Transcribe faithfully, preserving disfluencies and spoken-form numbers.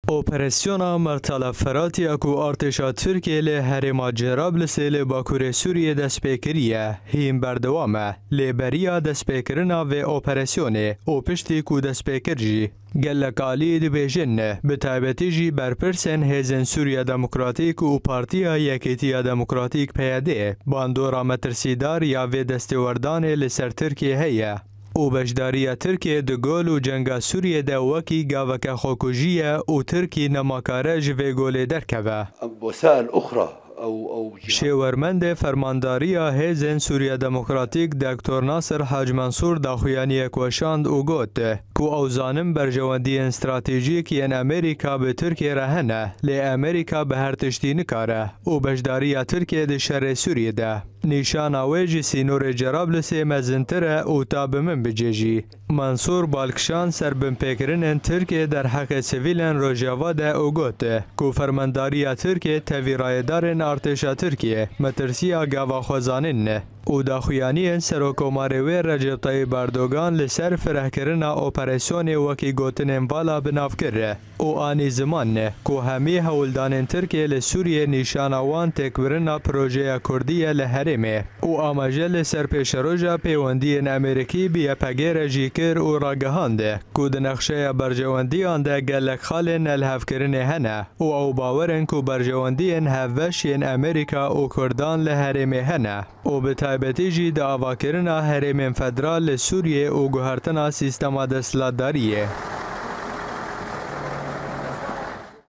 اپراسیونا مرتلفراتی اکو ارتشا ترکیه لی هرما جرابلسی لی باکور سوریه دست پیکریه هیم بردوامه لی بریا دست پیکرنا و اپراسیونه او پشتی کو دست پیکر جی گلک آلی دی بیجن به تایبتی جی برپرسن هیزن سوریه دموکراتیک و پارتیا یکیتیا دموکراتیک پیاده باندورا مترسیدار یا و دستوردان لی سر ترکیه هیه او بجداری ترکیه دگول و جنگ سوریه ده وکی گاوک خوکوژیه و ترکی نماکاره جوی گوله درکوه. وسائل أخرى أو أو شیورمند فرمانداریا هیزن سوریه دموکراتیک دکتر ناصر حاج منصور داخویانی کوشاند و گوت کو اوزانم برجواندی استراتژیک ین امریکا به ترکیه رهنه لی امریکا به هر تشتی نکاره و بجداری ترکیه ده شر سوریه ده. نیشان آویجی سینور جرابلسی مزنتره او تاب من بجیجی. منصور بالکشان سر بمپیکرین ترکیه در حق سویلن روژاوا ده او گوته کو فرمانداری ترکیه تویرای دارن ارتشا ترکیه مترسی آگاوا خوزانین نه. او داخویانی سروکوماری وی رجب طیب اردوگان لسر فرح کرنا اپراسیون وکی گوتن والا بناف کرده. او آنی زمان نه کو همی هولدان ترکیه لسوریه نیشان آوان تکورنا پروژه کردیه لحرمه. او آماجه لسر پیش روژا پیوندی امریکی بیا پگیر جیکر و راگهانده. کو دنخشه برجواندی آنده گلک خالن الهف کرنه هنه. او او باورن کو برجواندی هفوشین امریکا و کردان لحرمه هنه. او بتا بتیجی دعوا کرنا حرم فدرال سوریه و گوهرتنا سیستما دستلاتداریه.